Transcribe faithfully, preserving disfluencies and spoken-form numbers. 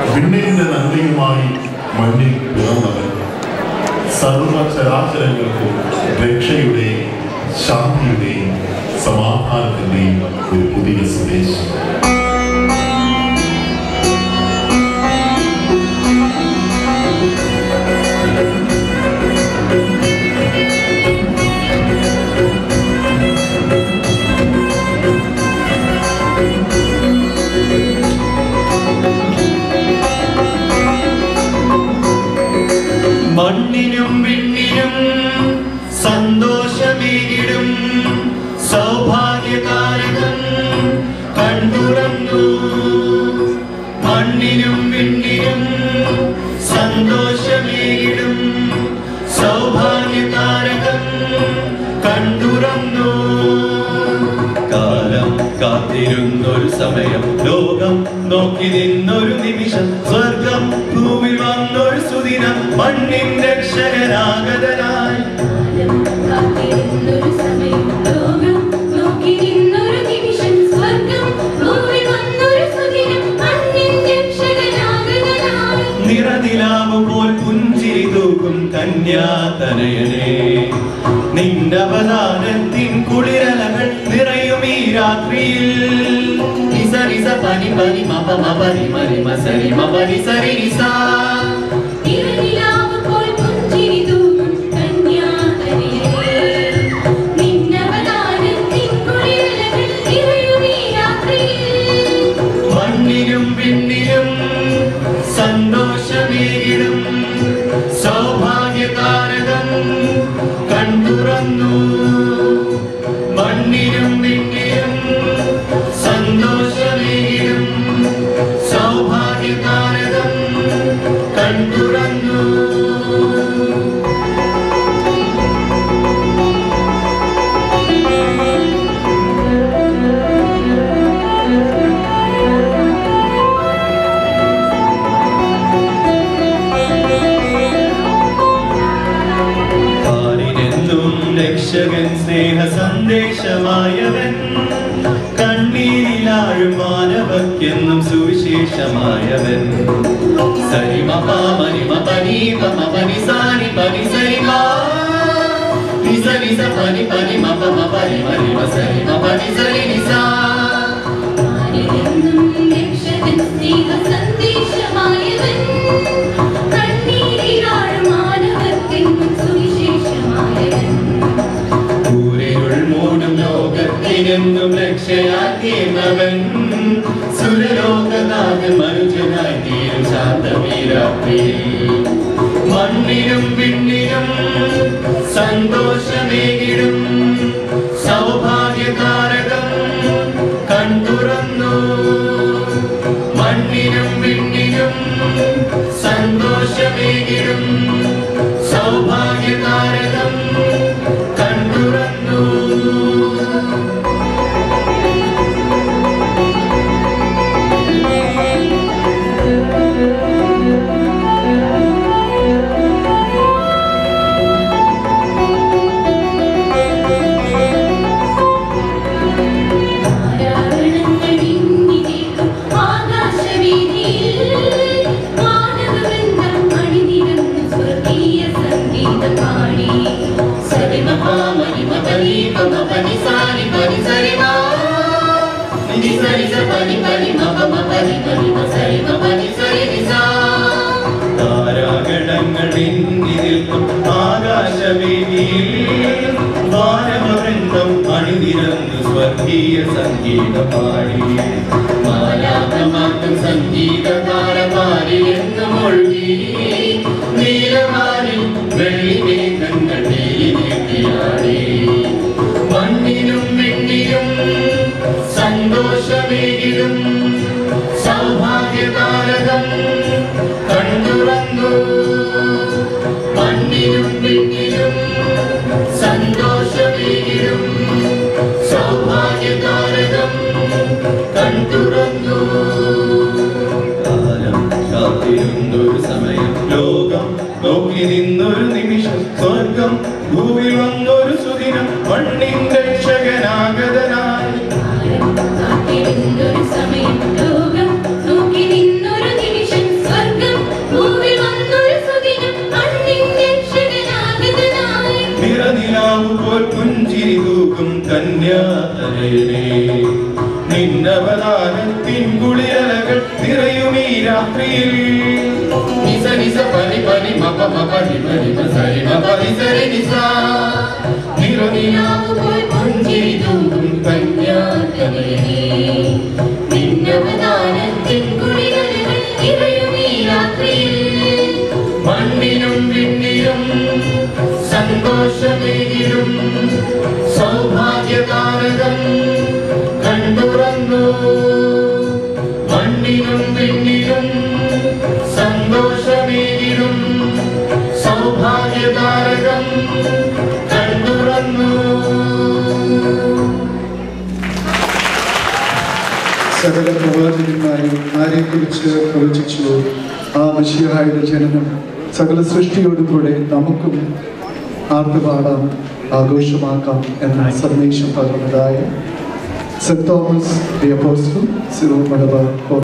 വിണ്ണിന്റെ നന്മയുമായി മണ്ണിൽ പിറന്നവൻ സർവചരാചരങ്ങൾക്ക് രക്ഷയുടെയും ശാന്തിയുടെയും സമാധാനത്തിന്റെയും ഒരു പുതിയ സന്ദേശം. മണ്ണിനും വിണ്ണിനും സന്തോഷമേകിടും സൗഭാഗ്യകാരകം കണ്ടുറന്നു. മണ്ണിനും വിണ്ണിനും സന്തോഷമേകിടും സൗഭാഗ്യകാരകം കണ്ടുറന്നു. കാലം കാത്തിരുന്നൊരു സമയം, ലോകം നോക്കി നിന്നൊരു നിമിഷം, സ്വർഗം ഭൂമിൽ വന്നൊരു സുദിനം, മണ്ണിൻ രക്ഷകനാഗതനായി. നിറനിലാവുപോൽ പുഞ്ചിരി തൂക്കും കന്യാതനയനേ, നിന്നവദാനത്തിൻ കുളിരലകൾ നിറയും ഈ രാത്രിയിൽ. നിസ നിസ പനി പനി മപ മപരി മരി മസരി മപരി സരി നിസ. നിറനിലാവുപോൽ പുഞ്ചിരി തൂക്കും കന്യാതനയനേ, നിന്നവദാനത്തിൻ കുളിരലകൾ നിറയും ഈ രാത്രിയിൽ. മണ്ണിനും വിണ്ണിനും സന്തോഷമേകിടും സൗഭാഗ്യകാരകം കണ്ടുറന്നു. മണ്ണിനും വിണ്ണിനും സന്തോഷമേകിടും സൗഭാഗ്യകാരകം കണ്ടുറന്നു. രക്ഷകൻ സ്നേഹ സന്ദേശമായവൻ, കണ്ണീരിലാഴും മാനവക്കെന്നും സുവിശേഷമായവൻ. സരിമ പാമരിമ പനീപ മപനി സാരി പനി സരിമ നിസ നിസ പനി പനി മപ മപരി മരിമ സരിമ പനി സരി നിസ. രക്ഷകൻ സ്നേഹ സന്ദേശമായവൻ, കണ്ണീരിലാഴും മാനവക്കെന്നും സുവിശേഷമായവൻ. മൂടും ലോകത്തിനെന്നും രക്ഷയാക്കിയവൻ, സുരലോകനാഥൻ മനുഷ്യനായി തീരും ശാന്തമീരാത്രിയിൽ. മണ്ണിനും വിണ്ണിനും സന്തോഷമേകിടും സൗഭാഗ്യകാരകം കണ്ടുറന്നു. മണ്ണിനും വിണ്ണിനും സന്തോഷമേകിടും സൗഭാഗ്യകാരകം കണ്ടുറന്നു. താരാഗണങ്ങൾ വിണ്ണി നിൽക്കും ആകാശവേദിയിൽ, വാനവവൃന്ദം അണിനിരന്നു സ്വർഗീയ സംഗീതം പാടി. മാലാഖമാർക്കും സംഗീതതാരമാരി എന്നും ഒഴുകി, നീലവാനിൽ വെള്ളിമേഘങ്ങൾ നീട്ടിയാടി. മണ്ണിനും വിണ്ണിനും സന്തോഷമേകിടും സൗഭാഗ്യകാരകം കണ്ടുറന്നു. മണ്ണിനും വിണ്ണിനും സന്തോഷമേകിടും സൗഭാഗ്യകാരകം കണ്ടുറന്നു. കാലം കാത്തിരുന്നൊരു സമയം, രാത്രിയിൽ നിസ നിസ പനി പനി മപ മപ നിമ നിമ സരി മപ നിസരി നിസ നിറനിലാവ് പോൽ പുഞ്ചിരി തൂകും കന്യാകമേ നിന്നവദാനത്തിൻ കുളിരലകൾ നിറയും ഈ രാത്രിയിൽ മണ്ണിനും വിണ്ണിലും സന്തോഷമേകിലും സൗഭാഗ്യതാരകം കണ്ടുറന്നു മണ്ണിനും വിണ്ണിലും സന്തോഷമേകിലും സൗഭാഗ്യതാരകം കണ്ടുറന്നു. സകല പ്രവാചകന്മാരും ആരെക്കുറിച്ച് പ്രവചിച്ചു ആ മശീഹായുടെ ജനനം സകല സൃഷ്ടിയോടും കൂടെ നമുക്കും ആർത്തുപാടാം ആഘോഷമാക്കാം എന്ന സന്ദേശം പകർന്നതായ Saint Thomas the apostle Syro Malabar